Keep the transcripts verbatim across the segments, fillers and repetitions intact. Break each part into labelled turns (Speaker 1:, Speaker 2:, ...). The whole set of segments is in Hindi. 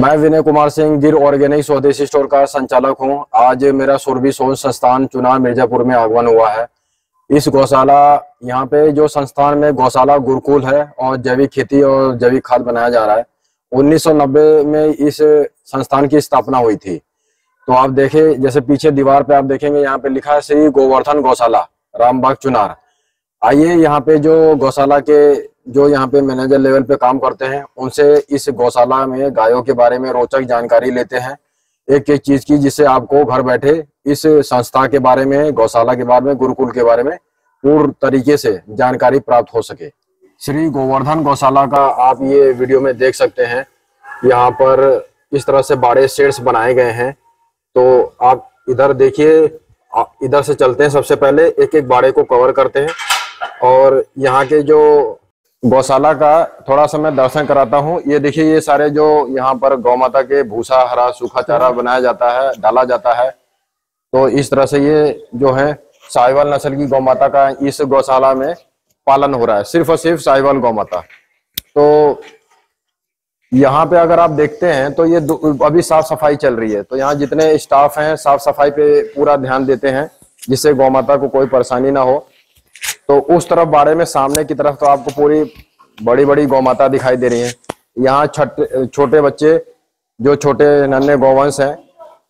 Speaker 1: मैं विनय कुमार सिंह गिर ऑर्गेनिक स्वदेशी स्टोर का संचालक हूं। आज मेरा सुरभि सोच संस्थान चुनार मिर्जापुर में आगमन हुआ है। इस गौशाला यहाँ पे जो संस्थान में गौशाला गुरुकुल है और जैविक खेती और जैविक खाद बनाया जा रहा है। उन्नीस सौ नब्बे में इस संस्थान की स्थापना हुई थी। तो आप देखें, जैसे पीछे दीवार पे आप देखेंगे, यहाँ पे लिखा है श्री गोवर्धन गौशाला रामबाग चुनार। आइए यहाँ पे जो गौशाला के जो यहाँ पे मैनेजर लेवल पे काम करते हैं उनसे इस गौशाला में गायों के बारे में रोचक जानकारी लेते हैं, एक एक चीज की, जिससे आपको घर बैठे इस संस्था के बारे में, गौशाला के बारे में, गुरुकुल के बारे में पूर्ण तरीके से जानकारी प्राप्त हो सके। श्री गोवर्धन गौशाला का आप ये वीडियो में देख सकते हैं। यहाँ पर इस तरह से बड़े शेड्स बनाए गए हैं। तो आप इधर देखिए, इधर से चलते हैं। सबसे पहले एक एक बाड़े को कवर करते हैं और यहाँ के जो गौशाला का थोड़ा सा मैं दर्शन कराता हूँ। ये देखिए, ये सारे जो यहाँ पर गौ माता के भूसा, हरा सूखा चारा बनाया जाता है, डाला जाता है। तो इस तरह से ये जो है साहिवाल नस्ल की गौ माता का इस गौशाला में पालन हो रहा है, सिर्फ और सिर्फ साहिवाल गौ माता। तो यहाँ पे अगर आप देखते हैं तो ये अभी साफ सफाई चल रही है। तो यहाँ जितने स्टाफ हैं साफ सफाई पे पूरा ध्यान देते हैं, जिससे गौ माता को कोई परेशानी ना हो। तो उस तरफ बाड़े में सामने की तरफ तो आपको पूरी बड़ी बड़ी गौ माता दिखाई दे रही है। यहाँ छोटे बच्चे जो छोटे नन्हे गौवंश हैं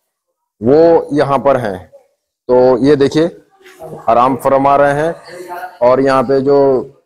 Speaker 1: वो यहाँ पर हैं। तो ये देखिए आराम फरमा रहे हैं और यहाँ पे जो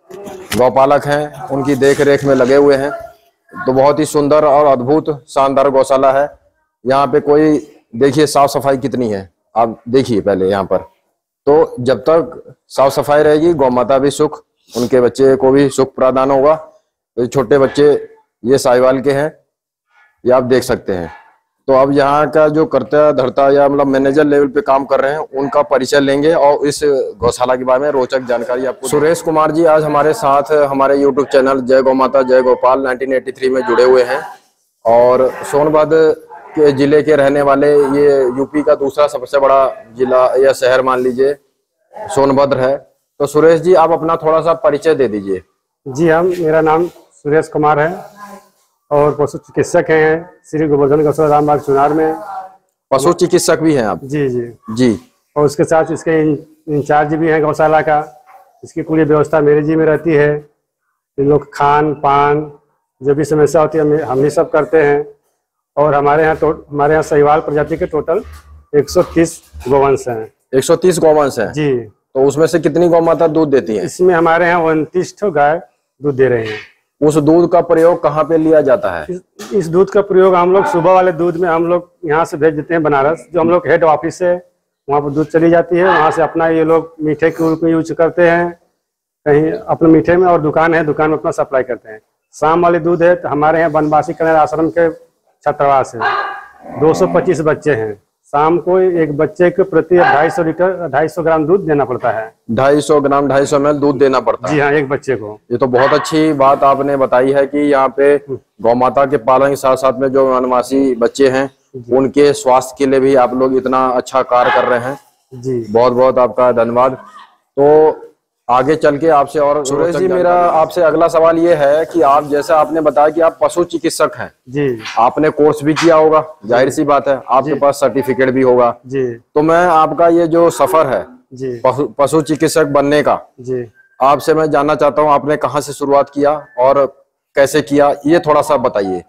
Speaker 1: गौपालक हैं उनकी देख रेख में लगे हुए हैं। तो बहुत ही सुंदर और अद्भुत शानदार गौशाला है। यहाँ पे कोई देखिए साफ सफाई कितनी है, आप देखिए पहले यहाँ पर। तो जब तक साफ सफाई रहेगी गौ माता भी सुख, उनके बच्चे को भी सुख प्रदान होगा। तो छोटे बच्चे ये साहिवाल के हैं, ये आप देख सकते हैं। तो अब यहाँ का जो कर्ता धर्ता या मतलब मैनेजर लेवल पे काम कर रहे हैं उनका परिचय लेंगे और इस गौशाला के बारे में रोचक जानकारी आपको। सुरेश कुमार जी आज हमारे साथ हमारे यूट्यूब चैनल जय गौ माता जय गोपाल नाइनटीन एटी थ्री में जुड़े हुए हैं और सोनभद्र के जिले के रहने वाले। ये यूपी का दूसरा सबसे बड़ा जिला या शहर मान लीजिए सोनभद्र है। तो सुरेश जी आप अपना थोड़ा सा परिचय दे दीजिए।
Speaker 2: जी, हम मेरा नाम सुरेश कुमार है और पशु चिकित्सक हैं श्री गोवर्धन गौशाला रामबाग चुनार में।
Speaker 1: पशु चिकित्सक भी हैं आप? जी जी जी।
Speaker 2: और उसके साथ इसके इंचार्ज भी हैं गौशाला का। इसकी पूरी व्यवस्था मेरे जी में रहती है। इन लोग खान पान जो भी समस्या होती है हम ही सब करते हैं। और हमारे यहाँ तो हमारे यहाँ साहिवाल प्रजाति के टोटल एक सौ तीस गौवंश हैं।
Speaker 1: एक सौ तीस गौवंश हैं जी। तो उसमें से कितनी गौ माता दूध देती है?
Speaker 2: इसमें हमारे यहाँ उनतीस ठो गाय दूध दे रहे हैं।
Speaker 1: उस दूध का प्रयोग कहाँ पे लिया जाता है?
Speaker 2: इस, इस दूध का प्रयोग हम लोग सुबह वाले दूध में हम लोग यहाँ से भेज देते हैं बनारस, जो हम लोग हेड ऑफिस है वहाँ पर दूध चली जाती है। वहाँ से अपना ये लोग मीठे के रूप में यूज करते हैं, कहीं अपने मीठे में, और दुकान है दुकान में अपना सप्लाई करते हैं। शाम वाले दूध है तो हमारे यहाँ बनवासी कन्या आश्रम के छात्रावास है, दो सौ पच्चीस बच्चे हैं। शाम को एक बच्चे को प्रति ढाई सौ लीटर ढाई सौ ग्राम दूध देना पड़ता है।
Speaker 1: ढाई सौ ग्राम ढाई सौ एम एल दूध देना पड़ता है?
Speaker 2: जी हाँ, एक बच्चे को।
Speaker 1: ये तो बहुत अच्छी बात आपने बताई है कि यहाँ पे गौ माता के पालन के साथ साथ में जो वनवासी बच्चे हैं उनके स्वास्थ्य के लिए भी आप लोग इतना अच्छा कार्य कर रहे हैं। जी, बहुत बहुत आपका धन्यवाद। तो आगे चल के आपसे और सुरेश जी, मेरा आपसे अगला सवाल ये है कि आप जैसा आपने बताया कि आप पशु चिकित्सक हैं जी, आपने कोर्स भी किया होगा, जाहिर सी बात है आपके पास सर्टिफिकेट भी होगा जी। तो मैं आपका ये जो सफर है जी पशु पशु चिकित्सक बनने का जी, आपसे मैं जानना चाहता हूँ आपने कहाँ से शुरुआत किया और कैसे किया, ये थोड़ा सा बताइए।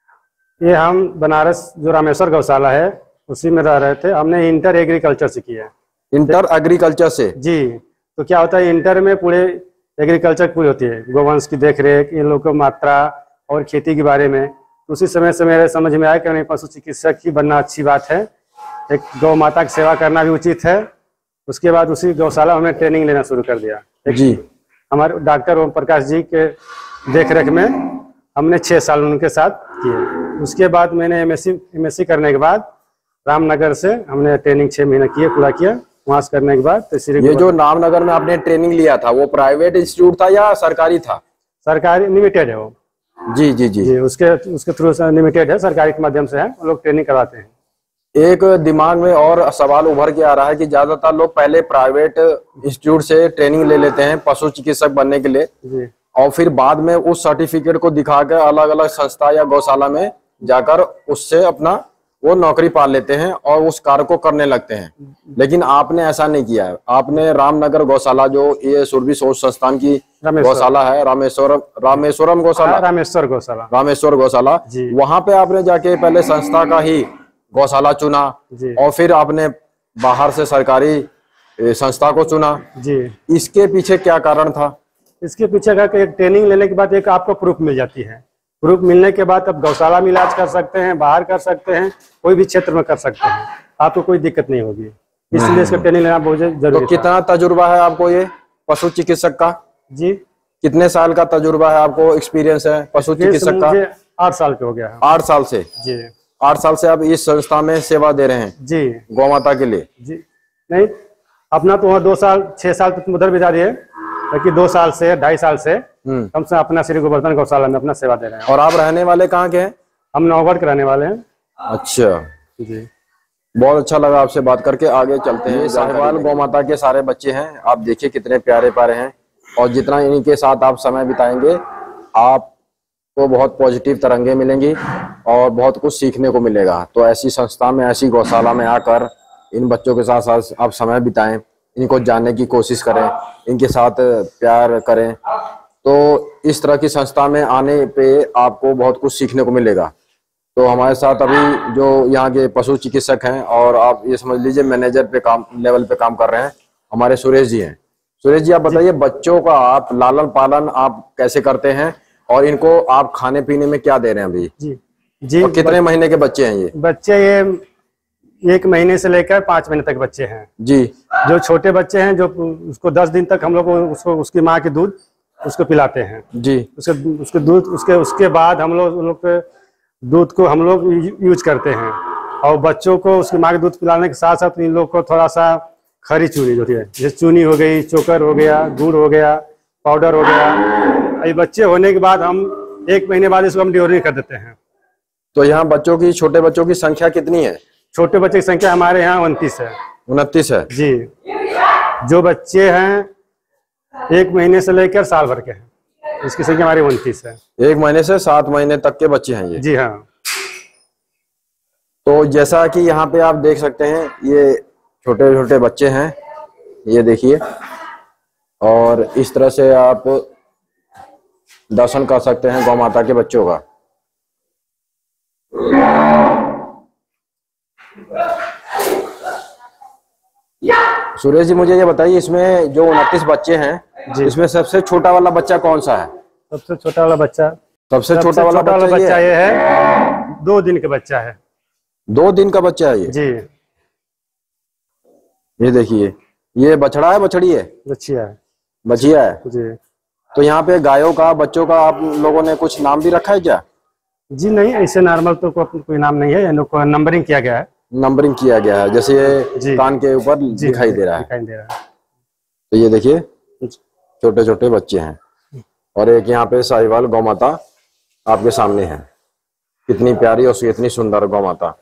Speaker 2: ये हम बनारस जो रामेश्वर गौशाला है उसी में रह रहे थे। हमने इंटर एग्रीकल्चर से किया।
Speaker 1: इंटर एग्रीकल्चर से?
Speaker 2: जी। तो क्या होता है, इंटर में पूरे एग्रीकल्चर पूरी होती है, गोवंश की देखरेख, इन लोगों को मात्रा और खेती के बारे में। तो उसी समय से मेरे समझ में आया कि नहीं, पशु चिकित्सक ही बनना अच्छी बात है, एक गौ माता की सेवा करना भी उचित है। उसके बाद उसी गौशाला में ट्रेनिंग लेना शुरू कर दिया जी। हमारे डॉक्टर ओम प्रकाश जी के देख रेख में हमने छः साल उनके साथ किए। उसके बाद मैंने M S C M S C करने के बाद रामनगर से हमने ट्रेनिंग छः महीने किए, पूरा किया। वहाँ से करने के बाद तो
Speaker 1: ये जो रामनगर में आपने ट्रेनिंग लिया था वो प्राइवेट इंस्टीट्यूट था या सरकारी था?
Speaker 2: सरकारी, लिमिटेड है वो। जी जी जी, जी उसके उसके थ्रू लिमिटेड है, सरकारी के माध्यम से है, वो लोग ट्रेनिंग करवाते हैं।
Speaker 1: एक दिमाग में और सवाल उभर के आ रहा है कि ज्यादातर लोग पहले प्राइवेट इंस्टीट्यूट से ट्रेनिंग ले लेते हैं पशु चिकित्सक बनने के लिए जी, और फिर बाद में उस सर्टिफिकेट को दिखा कर अलग अलग संस्था या गौशाला में जाकर उससे अपना वो नौकरी पाल लेते हैं और उस कार्य को करने लगते हैं। लेकिन आपने ऐसा नहीं किया है। आपने रामनगर गौशाला, जो ये सुरभि सोच संस्थान की गौशाला है, रामेश्वरम रामेश्वरम गौशाला
Speaker 2: रामेश्वर गौशाला
Speaker 1: रामेश्वर गौशाला, वहां पे आपने जाके पहले संस्था का ही गौशाला चुना और फिर आपने बाहर से सरकारी संस्था को चुना जी। इसके पीछे क्या कारण था?
Speaker 2: इसके पीछे का एक ट्रेनिंग लेने के बाद एक आपको प्रूफ मिल जाती है। प्रूफ मिलने के बाद अब गौशाला में इलाज कर सकते हैं, बाहर कर सकते हैं, कोई भी क्षेत्र में कर सकते हैं, आपको कोई दिक्कत नहीं होगी। इसलिए इसका ट्रेनिंग लेना बहुत जरूरी।
Speaker 1: तो कितना तजुर्बा है आपको ये पशु चिकित्सक का?
Speaker 2: जी,
Speaker 1: कितने साल का तजुर्बा है आपको, एक्सपीरियंस है पशु चिकित्सक का?
Speaker 2: आठ साल के हो गया है।
Speaker 1: आठ साल से? जी, आठ साल से आप इस संस्था में सेवा दे रहे हैं जी, गौ माता के लिए?
Speaker 2: जी नहीं, अपना तो वहाँ दो साल छह साल तक उधर बिता दिए, बाकी दो साल से ढाई साल से हम से अपना श्री गोवर्धन गौशाला में अपना सेवा दे रहे हैं।
Speaker 1: और आप रहने वाले कहाँ के हैं?
Speaker 2: हम नौगढ़ के रहने वाले हैं।
Speaker 1: अच्छा जी, बहुत अच्छा लगा आपसे बात करके। आगे चलते हैं। साहिवाल गौ माता के सारे बच्चे हैं, आप देखिए कितने प्यारे प्यारे हैं और जितना इनके साथ आप समय बिताएंगे आपको बहुत पॉजिटिव तरंगे मिलेंगी और बहुत कुछ सीखने को मिलेगा। तो ऐसी संस्था में, ऐसी गौशाला में आकर इन बच्चों के साथ साथ आप समय बिताएं, इनको जानने की कोशिश करें, इनके साथ प्यार करें। तो इस तरह की संस्था में आने पे आपको बहुत कुछ सीखने को मिलेगा। तो हमारे साथ अभी जो यहाँ के पशु चिकित्सक हैं और आप ये समझ लीजिए मैनेजर पे काम लेवल पे काम कर रहे हैं, हमारे सुरेश जी हैं। सुरेश जी, आप बताइए बच्चों का आप लालन पालन आप कैसे करते हैं और इनको आप खाने पीने में क्या दे रहे हैं अभी? जी जी, और कितने महीने के बच्चे हैं ये?
Speaker 2: बच्चे ये एक महीने से लेकर पांच महीने तक बच्चे हैं जी। जो छोटे बच्चे हैं, जो उसको दस दिन तक हम लोग उसको उसकी माँ के दूध उसको पिलाते हैं जी। उसके उसके दूध उसके उसके बाद हम लोग उन लोग के दूध को हम लोग यूज करते हैं। और बच्चों को उसकी माँ के दूध पिलाने के साथ साथ इन लोग को थोड़ा सा खरी चूनी होती है, जैसे चूनी हो गई, चोकर हो गया, गुड़ हो गया, पाउडर हो गया। ये बच्चे होने के बाद हम एक महीने बाद इसको हम ड्योरिंग कर देते हैं।
Speaker 1: तो यहाँ बच्चों की, छोटे बच्चों की संख्या कितनी है?
Speaker 2: छोटे बच्चे की संख्या हमारे यहाँ उनतीस है।
Speaker 1: उनतीस है
Speaker 2: जी। जो बच्चे हैं एक महीने से लेकर साल भर के हैं, इसकी संख्या हमारी उनतीस है।
Speaker 1: एक महीने से सात महीने तक के बच्चे हैं ये?
Speaker 2: जी हाँ।
Speaker 1: तो जैसा कि यहाँ पे आप देख सकते हैं, ये छोटे छोटे बच्चे हैं, ये देखिए। और इस तरह से आप दर्शन कर सकते हैं गौ माता के बच्चों का। सुरेश जी, मुझे ये बताइए, इसमें जो उनतीस बच्चे हैं, इसमें सबसे छोटा वाला बच्चा कौन सा है?
Speaker 2: सबसे छोटा वाला बच्चा
Speaker 1: सबसे छोटा वाला
Speaker 2: बच्चा, बच्चा ये है, दो दिन का बच्चा है।
Speaker 1: दो दिन का बच्चा है ये जी। ये देखिए, ये बछड़ा है, बछड़ी है?
Speaker 2: बछिया है।
Speaker 1: बछिया है
Speaker 2: जी।
Speaker 1: तो यहाँ पे गायों का, बच्चों का आप लोगों ने कुछ नाम भी रखा है क्या?
Speaker 2: जी नहीं, ऐसे नॉर्मल तो को, कोई नाम नहीं है, इन लोग को नंबरिंग किया गया है।
Speaker 1: नंबरिंग किया गया है, जैसे ये कान के ऊपर दिखाई दे रहा है।
Speaker 2: दिखाई दे रहा है।
Speaker 1: तो ये देखिए छोटे छोटे बच्चे हैं और एक यहाँ पे साहिवाल गौ माता आपके सामने है। कितनी प्यारी और कितनी सुंदर गौ माता।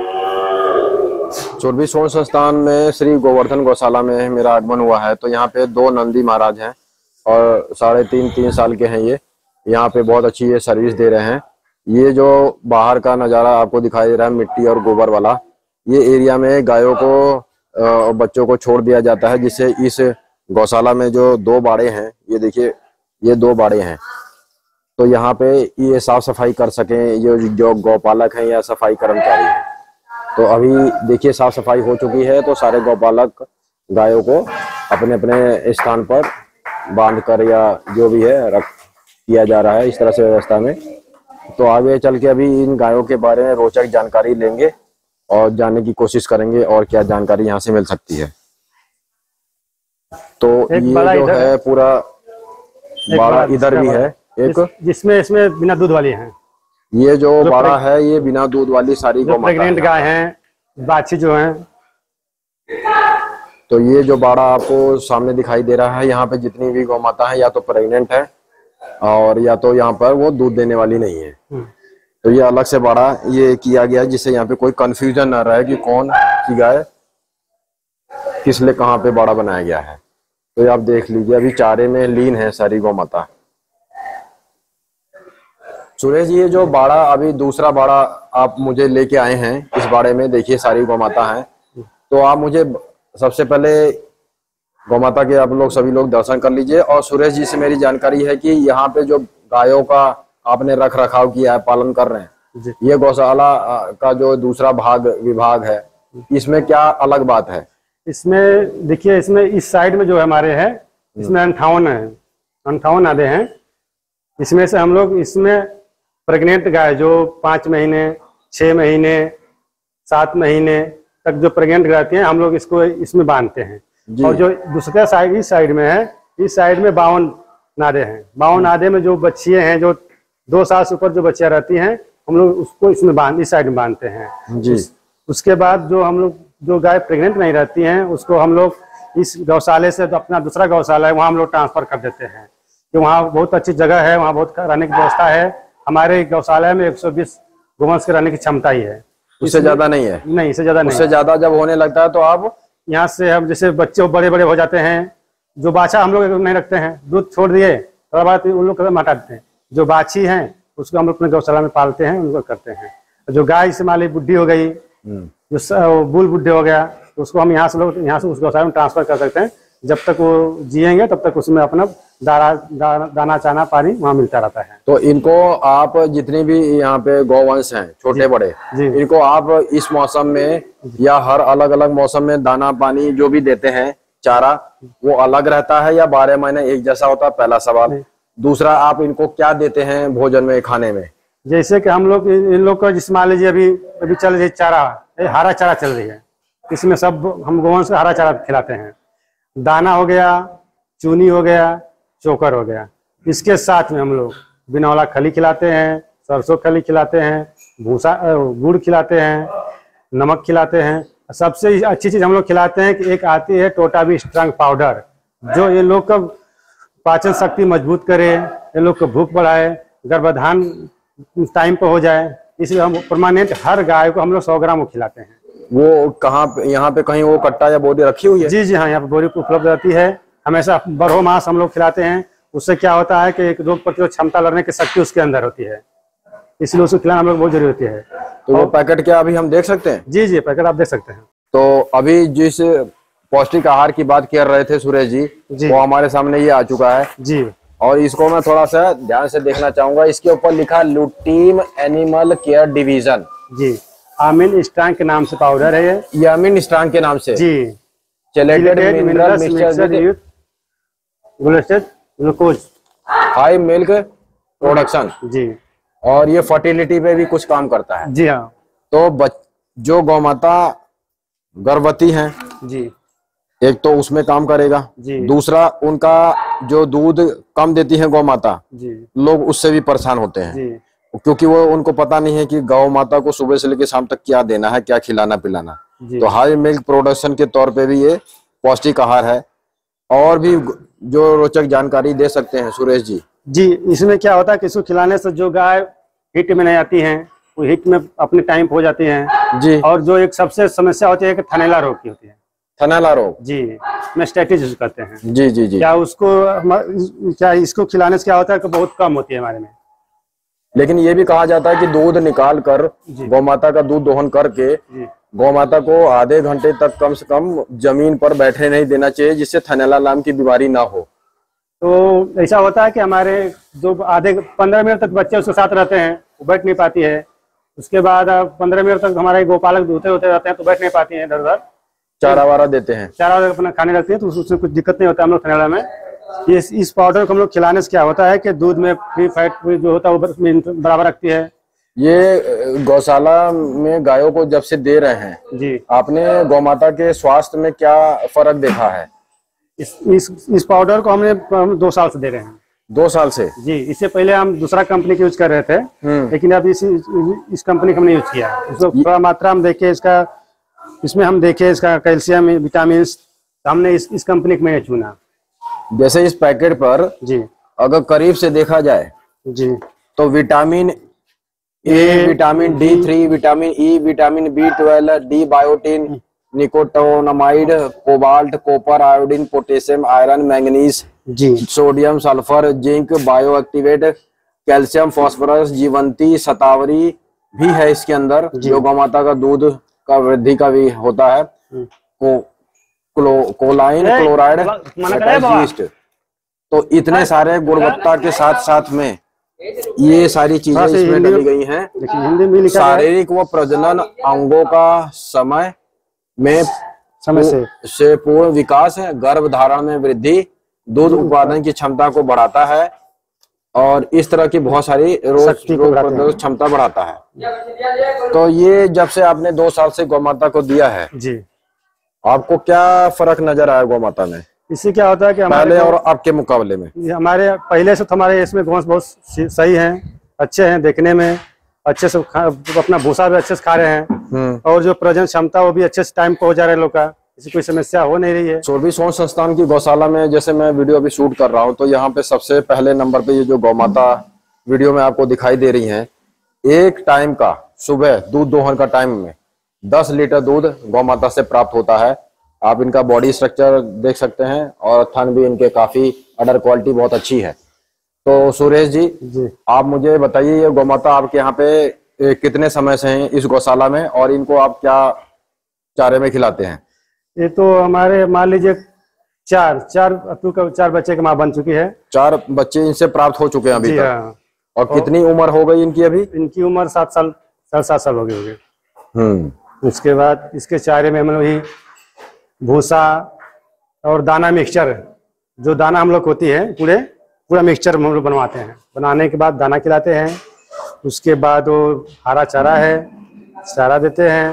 Speaker 1: सुरभि सोच संस्थान में श्री गोवर्धन गौशाला में मेरा आगमन हुआ है। तो यहाँ पे दो नंदी महाराज हैं और साढ़े तीन तीन साल के हैं ये। यहाँ पे बहुत अच्छी ये सर्विस दे रहे हैं। ये जो बाहर का नज़ारा आपको दिखाई दे रहा है, मिट्टी और गोबर वाला, ये एरिया में गायों को और बच्चों को छोड़ दिया जाता है, जिससे इस गौशाला में जो दो बाड़े हैं, ये देखिए ये दो बाड़े हैं, तो यहाँ पे ये साफ सफाई कर सकें ये जो गौपालक हैं या सफाई कर्मचारी हैं। तो अभी देखिए साफ सफाई हो चुकी है, तो सारे गौपालक गायों को अपने अपने स्थान पर बांध कर या जो भी है रख किया जा रहा है इस तरह से व्यवस्था में। तो आगे चल के अभी इन गायों के बारे में रोचक जानकारी लेंगे और जानने की कोशिश करेंगे और क्या जानकारी यहाँ से मिल सकती है। तो ये जो है पूरा बाड़ा इधर भी है एक,
Speaker 2: जिसमें इसमें बिना दूध वाली है।
Speaker 1: ये जो बाड़ा है ये बिना दूध वाली सारी गौ माता
Speaker 2: प्रेग्नेंट गाय हैं, बाछी जो हैं।
Speaker 1: तो ये जो बाड़ा आपको सामने दिखाई दे रहा है, यहाँ पे जितनी भी गौ माता है या तो प्रेग्नेंट है और या तो यहाँ पर वो दूध देने वाली नहीं है। तो ये अलग से बाड़ा ये किया गया है, जिससे यहाँ पे कोई कंफ्यूजन ना रहे कि कौन की गाय किस लिए कहाँ पे बाड़ा बनाया गया है। तो ये आप देख लीजिए, अभी चारे में लीन है सारी गौ माता। सुरेश जी, ये जो बाड़ा अभी दूसरा बाड़ा आप मुझे लेके आए हैं, इस बाड़े में देखिए सारी गौ माता है। तो आप मुझे सबसे पहले गौ माता के आप लोग सभी लोग दर्शन कर लीजिए। और सुरेश जी से मेरी जानकारी है कि यहाँ पे जो गायों का आपने रख रखाव किया है, पालन कर रहे हैं, ये गौशाला का जो दूसरा भाग विभाग है, इसमें क्या अलग बात है?
Speaker 2: इसमें देखिए, इसमें इस साइड में जो हमारे है, इसमें अंठावन है, अंठावन आधे हैं। इसमें से हम लोग इसमें प्रेग्नेंट गाय जो पाँच महीने छः महीने सात महीने तक जो प्रेग्नेंट रहती हैं, हम लोग इसको इसमें बांधते हैं। और जो दूसरे साइड, इस साइड में है, इस साइड में बावन नादे हैं। बावन नादे में जो बच्चियाँ हैं, जो दो साल से ऊपर जो बच्चियाँ रहती हैं, हम लोग उसको इसमें बांध इस साइड में बांधते हैं जी। उस, उसके बाद जो हम लोग जो गाय प्रेग्नेंट नहीं रहती हैं, उसको हम लोग इस गौशाले से अपना दूसरा गौशाला है, वहाँ हम लोग ट्रांसफर कर देते हैं कि वहाँ बहुत अच्छी जगह है, वहाँ बहुत रहने की व्यवस्था है। हमारे गौशाला में एक सौ बीस गोवंश के रहने की क्षमता ही है,
Speaker 1: उससे ज्यादा नहीं है।
Speaker 2: नहीं, इससे ज्यादा नहीं।
Speaker 1: उससे ज्यादा जब होने लगता है तो आप
Speaker 2: यहाँ से हम जैसे बच्चे बड़े बड़े हो जाते हैं, जो बाछा हम लोग नहीं रखते हैं, दूध छोड़ दिए थोड़ा बाद उन लोग कदम हटा देते हैं। जो बाछी हैं उसको हम लोग अपने गौशाला में पालते हैं, उनको करते हैं। जो गाय से मान ली बुढ़ी हो गई, जो बुल बुढ़े हो गया, तो उसको हम यहाँ से लोग यहाँ से उस गौशाला में ट्रांसफर कर सकते हैं। जब तक वो जिएंगे तब तक उसमें अपना दाना दाना, दाना चाना पानी वहाँ मिलता रहता है।
Speaker 1: तो इनको आप जितनी भी यहाँ पे गौवंश हैं छोटे बड़े, इनको आप इस मौसम में या हर अलग अलग मौसम में दाना पानी जो भी देते हैं, चारा, वो अलग रहता है या बारह महीने एक जैसा होता है? पहला सवाल। दूसरा, आप इनको क्या देते हैं भोजन में, खाने में?
Speaker 2: जैसे कि हम लोग इन लोग को जिस मान लीजिए अभी अभी चल रही चारा, हरा चारा चल रही है, इसमें सब हम गोवंश हरा चारा खिलाते हैं। दाना हो गया, चूनी हो गया, चोकर हो गया। इसके साथ में हम लोग बिनौला खली खिलाते हैं, सरसों खली खिलाते हैं, भूसा गुड़ खिलाते हैं, नमक खिलाते हैं। सबसे अच्छी चीज हम लोग खिलाते हैं कि एक आती है टोटाबी स्ट्रांग पाउडर, जो ये लोग का पाचन शक्ति मजबूत करे, ये लोग को भूख बढ़ाए, गर्भाधान टाइम पर हो जाए। इसलिए हम परमानेंट हर गाय को हम लोग सौ ग्राम वो खिलाते हैं।
Speaker 1: वो कहाँ पे, यहाँ पे कहीं वो कट्टा या बोरी रखी हुई है?
Speaker 2: जी जी हाँ, यहाँ पे बोरी उपलब्ध रहती है। हमेशा बरहो मास हम लोग खिलाते हैं। उससे क्या होता है कि एक रोग प्रतिरोध क्षमता लड़ने की शक्ति उसके अंदर होती है, इसलिए उसको खिलाना हम लोग बहुत जरूरी होती है।
Speaker 1: तो वो पैकेट क्या अभी हम देख सकते हैं?
Speaker 2: जी जी, पैकेट आप देख सकते हैं।
Speaker 1: तो अभी जिस पौष्टिक आहार की बात कर रहे थे सुरेश जी, जी, वो हमारे सामने ये आ चुका है
Speaker 2: जी। और
Speaker 1: इसको मैं थोड़ा सा ध्यान से देखना चाहूंगा। इसके ऊपर लिखा लुटीम एनिमल केयर डिवीजन जी।
Speaker 2: आमिन स्ट्रांग के नाम से पाउडर है ये,
Speaker 1: ये आमिन स्ट्रांग के नाम से
Speaker 2: जी।
Speaker 1: Chelated mineral mixture
Speaker 2: glucose
Speaker 1: high milk production
Speaker 2: जी।
Speaker 1: और ये फर्टिलिटी पे भी कुछ काम करता है
Speaker 2: जी हाँ।
Speaker 1: तो बच, जो गौमाता गर्भवती हैं जी, एक तो उसमें काम करेगा जी। दूसरा, उनका जो दूध कम देती है गौ माता जी, लोग उससे भी परेशान होते हैं जी। क्योंकि वो उनको पता नहीं है कि गौ माता को सुबह से लेकर शाम तक क्या देना है, क्या खिलाना पिलाना। तो हाई मिल्क प्रोडक्शन के तौर पे भी ये पौष्टिक आहार है। और भी जो रोचक जानकारी दे सकते हैं सुरेश जी?
Speaker 2: जी, इसमें क्या होता है कि इसको खिलाने से जो गाय हिट में नहीं आती हैं, वो हिट में अपने टाइम हो जाती हैं जी। और जो एक सबसे समस्या होती है कि थनैला रोग की होती है,
Speaker 1: थनैला रोग जी,
Speaker 2: मेस्टाइटिस यूज करते हैं
Speaker 1: जी जी जी।
Speaker 2: क्या उसको क्या इसको खिलाने से क्या होता है कि बहुत कम होती है हमारे में।
Speaker 1: लेकिन ये भी कहा जाता है कि दूध निकाल कर गौ माता का दूध दोहन करके गौ माता को आधे घंटे तक कम से कम जमीन पर बैठे नहीं देना चाहिए, जिससे थनैला नाम की बीमारी ना हो।
Speaker 2: तो ऐसा होता है कि हमारे जो आधे पंद्रह मिनट तक बच्चे उसके साथ रहते हैं, वो बैठ नहीं पाती है। उसके बाद पंद्रह मिनट तक हमारे गोपालक धोते होते रहते हैं तो बैठ नहीं पाती है, इधर उधर
Speaker 1: चारा वारा देते हैं,
Speaker 2: चारा अपना खाने लगती है, तो उसमें कुछ दिक्कत नहीं होता हम लोग थनैला में। इस इस पाउडर को हम लोग खिलाने से क्या होता है कि दूध में फ्री फैट जो होता है वो बराबर रखती है।
Speaker 1: ये गौशाला में गायों को जब से दे रहे हैं जी, आपने गौ माता के स्वास्थ्य में क्या फर्क देखा है?
Speaker 2: इस इस इस पाउडर को हमने हम दो साल से दे रहे हैं।
Speaker 1: दो साल से जी।
Speaker 2: इससे पहले हम दूसरा कंपनी का यूज कर रहे थे, लेकिन अब इस इस कंपनी का हमने यूज किया। उसको थोड़ा मात्रा हम देखे इसका, इसमें हम देखे इसका कैल्शियम विटामिन, हमने इस इस कंपनी को मैंने चुना।
Speaker 1: जैसे इस पैकेट पर जी अगर करीब से देखा जाए जी, तो vitamin A, vitamin D three, vitamin E, vitamin B twelve, D biotin, nicotinamide, cobalt, copper, iodine, potassium, iron, manganese जी, sodium, sulphur, zinc, bio activate, calcium, phosphorus, जीवंती, शतावरी भी है इसके अंदर, जो गौ माता का दूध का वृद्धि का भी होता है। को, क्लो, कोलाइन, क्लोराइड, पोटेशियम। तो इतने सारे गुणवत्ता के साथ साथ में ये सारी चीजें इसमें डाली गई हैं। शारीरिक व प्रजनन अंगों का समय में समय से, से पूर्ण विकास है, गर्भ धारण में वृद्धि, दूध उत्पादन की क्षमता को बढ़ाता है और इस तरह की बहुत सारी रोग प्रतिरोधक क्षमता बढ़ाता है। तो ये जब से आपने दो साल से गौ माता को दिया है जी, आपको क्या फर्क नजर आया गौ माता में?
Speaker 2: इससे क्या होता है कि
Speaker 1: पहले और आपके मुकाबले में?
Speaker 2: हमारे पहले से तो हमारे इसमें घोंस बहुत सही हैं, अच्छे हैं, देखने में अच्छे से अपना भूसा भी अच्छे से खा रहे हैं और जो प्रजनन क्षमता वो भी अच्छे से टाइम पे हो जा रहा है लोग का, इसी कोई समस्या हो नहीं रही है।
Speaker 1: सोरबी सोन संस्थान की गौशाला में जैसे मैं वीडियो अभी शूट कर रहा हूँ, तो यहाँ पे सबसे पहले नंबर पे ये जो गौ माता वीडियो में आपको दिखाई दे रही है, एक टाइम का सुबह दूध दोहन का टाइम में दस लीटर दूध गौ माता से प्राप्त होता है। आप इनका बॉडी स्ट्रक्चर देख सकते हैं और थन भी इनके काफी अडर क्वालिटी बहुत अच्छी है। तो सुरेश जी, जी आप मुझे बताइए, ये गौ माता आपके यहाँ पे कितने समय से हैं इस गौशाला में और इनको आप क्या चारे में खिलाते हैं?
Speaker 2: ये तो हमारे मान लीजिए चार चार चार बच्चे की माँ बन चुकी है।
Speaker 1: चार बच्चे इनसे प्राप्त हो चुके हैं अभी तक?
Speaker 2: हाँ।
Speaker 1: और कितनी उम्र हो गई इनकी अभी?
Speaker 2: इनकी उम्र सात साल साढ़े सात साल हो गई होगी।
Speaker 1: हम्म
Speaker 2: उसके बाद इसके चारे में हम लोग ही भूसा और दाना मिक्सचर, जो दाना हम लोग होती है पूरे पूरा मिक्सचर हम लोग बनवाते हैं। बनाने के बाद दाना खिलाते हैं, उसके बाद वो हरा चारा है, चारा देते हैं।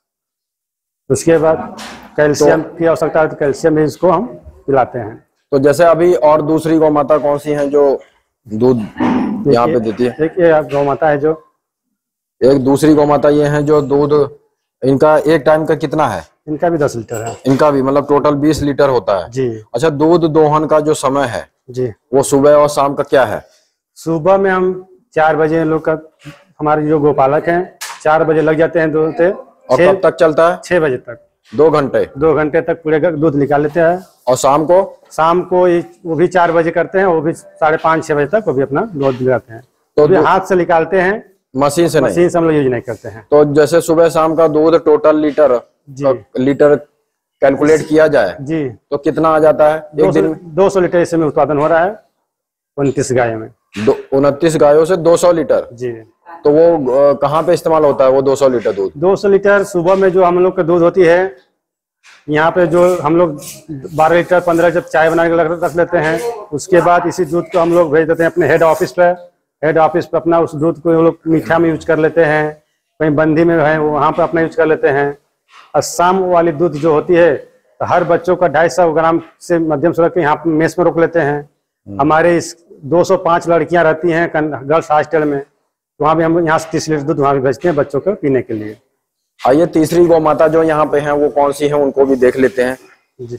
Speaker 2: उसके बाद कैल्शियम तो, की आवश्यकता है तो कैल्शियम भी इसको हम पिलाते हैं।
Speaker 1: तो जैसे अभी और दूसरी गौ माता कौन सी हैं जो दूध यहाँ पे देती है?
Speaker 2: देखिए गौ माता है जो
Speaker 1: एक दूसरी गौ माता ये है जो दूध, इनका एक टाइम का कितना है?
Speaker 2: इनका भी दस लीटर है।
Speaker 1: इनका भी मतलब टोटल बीस लीटर होता है
Speaker 2: जी।
Speaker 1: अच्छा, दूध दोहन का जो समय है
Speaker 2: जी, वो
Speaker 1: सुबह और शाम का क्या है?
Speaker 2: सुबह में हम चार बजे लोग का, हमारे जो गोपालक हैं चार बजे लग जाते हैं दूध से।
Speaker 1: और कब तक चलता है?
Speaker 2: छह बजे तक।
Speaker 1: दो घंटे
Speaker 2: दो घंटे तक पूरे दूध निकाल लेते हैं।
Speaker 1: और शाम को?
Speaker 2: शाम को वो भी चार बजे करते हैं, वो भी साढ़े पाँच छह बजे तक वो भी अपना दूध निकालते हैं। तो भी हाथ से निकालते हैं,
Speaker 1: मशीन से नहीं?
Speaker 2: मशीन से हम लोग यूज नहीं करते हैं।
Speaker 1: तो जैसे सुबह शाम का दूध टोटल लीटर तो लीटर कैलकुलेट किया जाए जी, तो कितना आ जाता है एक दिन?
Speaker 2: दो सौ लीटर इसमें उत्पादन हो रहा है उनतीस गायों में।
Speaker 1: उनतीस गायों से दो सौ लीटर
Speaker 2: जी।
Speaker 1: तो वो कहाँ पे इस्तेमाल होता है वो दो सौ लीटर दूध?
Speaker 2: दो सौ लीटर सुबह में जो हम लोग का दूध होती है, यहाँ पे जो हम लोग बारह लीटर पंद्रह जब चाय बना के रख लेते हैं, उसके बाद इसी दूध को हम लोग भेज देते हैं अपने हेड ऑफिस पे। हेड ऑफिस पे अपना उस दूध को हम लोग मीठा में यूज कर लेते हैं, कहीं बंदी में है वहाँ पे अपना यूज कर लेते हैं। और शाम वाली दूध जो होती है तो हर बच्चों का ढाई सौ ग्राम से मध्यम से रख के यहाँ मेस में रोक लेते हैं। हमारे इस दो सौ पाँच लड़कियां रहती हैं गर्ल्स हॉस्टल में, वहाँ भी हम यहाँ से तीस लीटर दूध वहाँ भी भेजते हैं बच्चों को पीने के लिए।
Speaker 1: आइए तीसरी गौ माता जो यहाँ पे हैं वो कौन सी है उनको भी देख लेते हैं जी।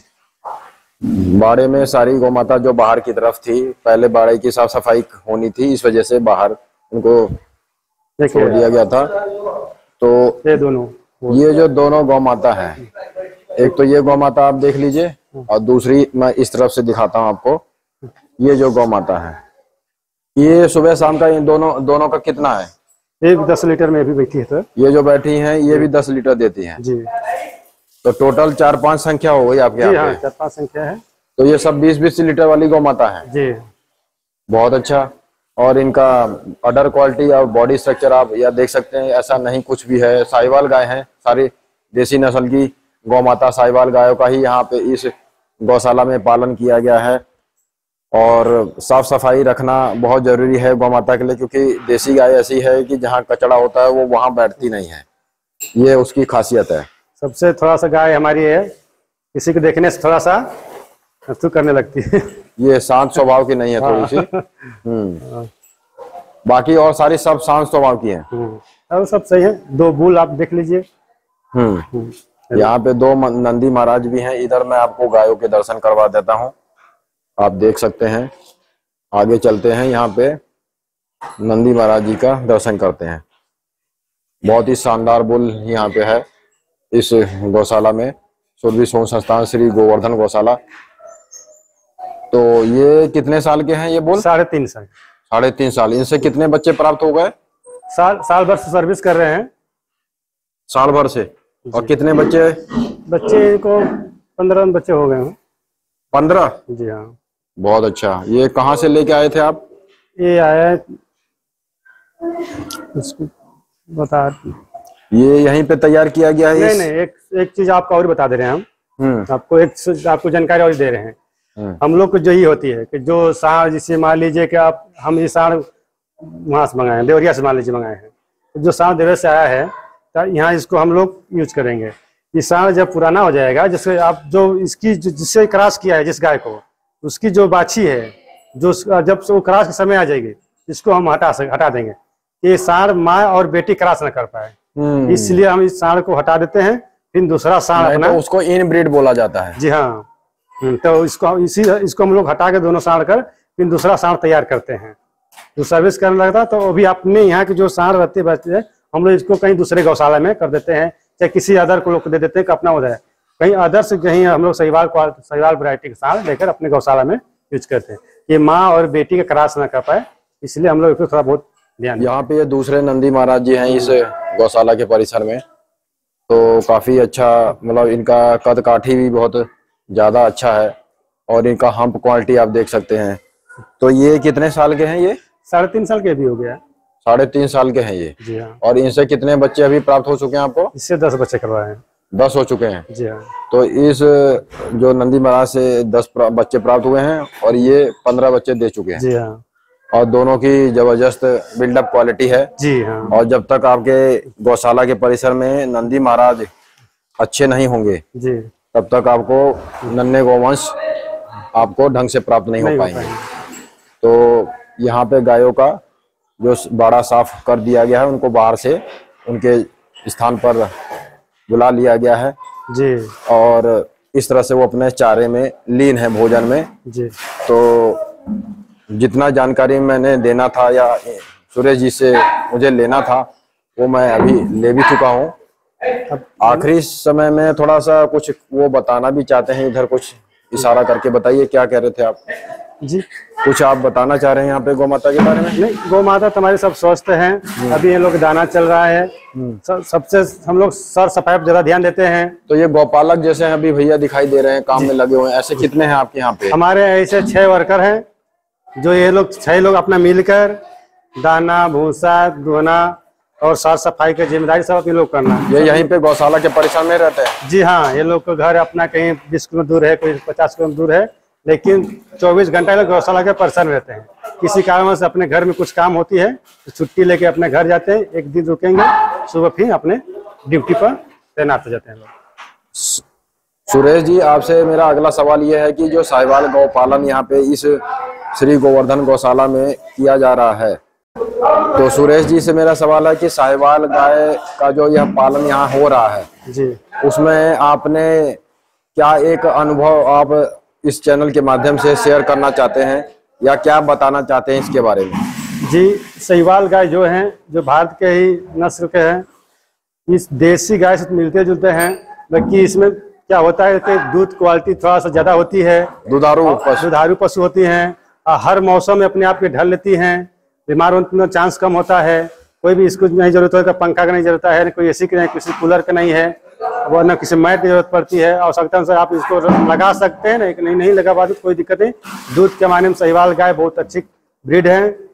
Speaker 1: बाड़े में सारी गौ माता जो बाहर की तरफ थी, पहले बाड़े की साफ सफाई होनी थी, इस वजह से बाहर उनको छोड़ दिया गया था। तो
Speaker 2: ये दोनों
Speaker 1: ये जो दोनों गौ माता है, एक तो ये गौ माता आप देख लीजिए और दूसरी मैं इस तरफ से दिखाता हूँ आपको। ये जो गौ माता है ये सुबह शाम का इन दोनों दोनों का कितना है?
Speaker 2: एक दस लीटर में भी बैठी है। तो ये
Speaker 1: जो बैठी हैं ये भी दस लीटर देती हैं
Speaker 2: जी।
Speaker 1: तो टोटल चार पांच संख्या हो गई आपके यहाँ पे?
Speaker 2: चार पांच संख्या है।
Speaker 1: तो ये सब बीस बीस लीटर वाली गौ माता है
Speaker 2: जी।
Speaker 1: बहुत अच्छा। और इनका अडर क्वालिटी और बॉडी स्ट्रक्चर आप यह देख सकते हैं, ऐसा नहीं कुछ भी है। साहिवाल गाय हैं, सारी देसी नस्ल की गौ माता साहिवाल गायों का ही यहाँ पे इस गौशाला में पालन किया गया है। और साफ सफाई रखना बहुत जरूरी है गौ माता के लिए, क्योंकि देसी गाय ऐसी है कि जहाँ कचड़ा होता है वो वहाँ बैठती नहीं है, ये उसकी खासियत है।
Speaker 2: सबसे थोड़ा सा गाय हमारी है, किसी को देखने से थोड़ा सा तो करने लगती है।
Speaker 1: ये शांत स्वभाव की नहीं है थोड़ी सी। हम्म बाकी और सारी सब शांत स्वभाव की है।
Speaker 2: अब सब सही है। दो बुल आप देख लीजिए।
Speaker 1: हम्म यहाँ पे दो नंदी महाराज भी हैं। इधर मैं आपको गायों के दर्शन करवा देता हूँ, आप देख सकते हैं। आगे चलते हैं, यहाँ पे नंदी महाराज जी का दर्शन करते हैं। बहुत ही शानदार बुल यहाँ पे है इस गौशाला में, सुरभि सोन संस्थान श्री गोवर्धन गौशाला। तो ये कितने साल के हैं ये बुल?
Speaker 2: साढ़े तीन साल।
Speaker 1: साढ़े तीन साल। इनसे कितने बच्चे प्राप्त हो गए?
Speaker 2: साल साल भर से सर्विस कर रहे हैं।
Speaker 1: साल भर से। और कितने बच्चे?
Speaker 2: बच्चे को पंद्रह बच्चे हो गए हैं।
Speaker 1: पंद्रह?
Speaker 2: जी हाँ।
Speaker 1: बहुत अच्छा। ये कहाँ से लेके आए थे आप?
Speaker 2: ये आया बता,
Speaker 1: ये यहीं पे तैयार किया गया है?
Speaker 2: नहीं नहीं, एक एक चीज आपको और बता दे रहे हैं हम। आपको एक आपको जानकारी और दे रहे हैं। हम लोग को जो ही होती है कि जो साढ़, जिसे मान लीजिए कि आप, हम ये साढ़ वहां से मंगाए हैं, देवरिया से मान लीजिए मंगाए हैं, तो जो साढ़ देवरिया से आया है तो यहाँ इसको हम लोग यूज करेंगे। ये साढ़ जब पुराना हो जाएगा, जैसे आप जो इसकी जिससे क्रॉस किया है जिस गाय को, उसकी जो बाछी है, जो जब वो क्रॉस के समय आ जाएगी, इसको हम हटा सक हटा देंगे। ये साढ़ माँ और बेटी क्रॉस न कर पाए, इसलिए हम इस साढ़ को हटा देते हैं। फिर दूसरा साढ़ अपना,
Speaker 1: तो उसको इनब्रीड बोला जाता है।
Speaker 2: जी हाँ। तो इसको इसी इसको हम लोग हटा के दोनों साढ़ कर फिर दूसरा साढ़ तैयार करते हैं। जो सर्विस करने लगता तो अभी अपने यहाँ के जो साढ़ रहते बचते हैं, हम लोग इसको कहीं दूसरे गौशाला में कर देते हैं, चाहे किसी अदर को लोग दे देते हैं कि अपना हो जाए। कहीं अदर से कहीं हम लोग सहीवाल सहीवाल वैरायटी के साढ़ लेकर अपने गौशाला में यूज करते हैं। ये माँ और बेटी का क्रॉस न कर पाए, इसलिए हम लोग इसको थोड़ा बहुत ध्यान।
Speaker 1: यहाँ पे ये दूसरे नंदी महाराज जी हैं इस गौशाला के परिसर में, तो काफी अच्छा, मतलब इनका कद काठी भी बहुत ज्यादा अच्छा है और इनका हम्प क्वालिटी आप देख सकते हैं। तो ये कितने साल के हैं? ये
Speaker 2: साढ़े तीन साल के भी हो गया।
Speaker 1: साढ़े तीन साल के हैं ये।
Speaker 2: जी हाँ।
Speaker 1: और इनसे कितने बच्चे अभी प्राप्त हो चुके हैं आपको?
Speaker 2: इससे दस बच्चे करवाए हैं।
Speaker 1: दस हो चुके हैं।
Speaker 2: जी हाँ।
Speaker 1: तो इस जो नंदी महाराज से दस बच्चे प्राप्त हुए हैं और ये पंद्रह बच्चे दे चुके हैं।
Speaker 2: जी हाँ।
Speaker 1: और दोनों की जबरदस्त बिल्डअप क्वालिटी है।
Speaker 2: जी हाँ।
Speaker 1: और जब तक आपके गौशाला के परिसर में नंदी महाराज अच्छे नहीं होंगे
Speaker 2: जी,
Speaker 1: तब तक आपको नन्हे गौवंश आपको ढंग से प्राप्त नहीं, नहीं हो पाएंगे। तो यहाँ पे गायों का जो बाड़ा साफ कर दिया गया है, उनको बाहर से उनके स्थान पर बुला लिया गया है
Speaker 2: जी।
Speaker 1: और इस तरह से वो अपने चारे में लीन है, भोजन में
Speaker 2: जी।
Speaker 1: तो जितना जानकारी मैंने देना था या सुरेश जी से मुझे लेना था, वो मैं अभी ले भी चुका हूँ। आखिरी समय में थोड़ा सा कुछ वो बताना भी चाहते हैं, इधर कुछ इशारा करके बताइए, क्या कह रहे थे आप?
Speaker 2: जी,
Speaker 1: कुछ आप बताना चाह रहे हैं यहाँ पे गौ माता के बारे में?
Speaker 2: नहीं, गौ माता तुम्हारे सब स्वस्थ हैं। अभी ये लोग दाना चल रहा है, सबसे हम लोग सर सफाई पर ज्यादा ध्यान देते हैं।
Speaker 1: तो ये गौपालक जैसे अभी भैया दिखाई दे रहे हैं काम में लगे हुए हैं, ऐसे कितने हैं आपके यहाँ पे?
Speaker 2: हमारे ऐसे छह वर्कर हैं, जो ये लोग छह लोग अपना मिलकर दाना, भूसा, धोना और साफ सफाई की जिम्मेदारी सब अपने लोग करना।
Speaker 1: ये यहीं पे गौशाला के परिसर में रहते हैं?
Speaker 2: जी हाँ। ये लोग का घर अपना कहीं बीस किलोमीटर दूर है, कोई पचास किलोमीटर दूर है, लेकिन चौबीस घंटा लोग गौशाला के परिसर में रहते हैं। किसी कारण से अपने घर में कुछ काम होती है तो छुट्टी लेके अपने घर जाते हैं, एक दिन रुकेंगे, सुबह फिर अपने ड्यूटी पर तैनात हो जाते हैं लोग।
Speaker 1: सुरेश जी, आपसे मेरा अगला सवाल यह है कि जो साहिवाल गौपालन यहाँ पे इस श्री गोवर्धन गौशाला में किया जा रहा है, तो सुरेश जी से मेरा सवाल है कि साहिवाल गाय का जो यह पालन यहाँ हो रहा है
Speaker 2: जी,
Speaker 1: उसमें आपने क्या एक अनुभव आप इस चैनल के माध्यम से शेयर करना चाहते हैं या क्या बताना चाहते हैं इसके बारे में?
Speaker 2: जी, साहिवाल गाय जो हैं, जो भारत के ही नस्ल के हैं, इस देसी गाय से मिलते जुलते हैं, बल्कि इसमें क्या होता है कि दूध क्वालिटी थोड़ा सा ज्यादा होती है,
Speaker 1: दुधारू पशु
Speaker 2: दुधारू पशु होती हैं, हर मौसम में अपने आप के ढल लेती हैं, बीमार होने का चांस कम होता है, कोई भी इसको नहीं जरूरत होता, पंखा का नहीं जरूरत है, कोई एसी की नहीं, किसी कूलर का नहीं है, वो न किसी मैट की जरूरत पड़ती है। आवश्यकता अनुसार आप इसको लगा सकते हैं, नहीं नहीं, नहीं लगा पाते कोई दिक्कत नहीं। दूध के मामले में साहिवाल गाय बहुत अच्छी ब्रीड है।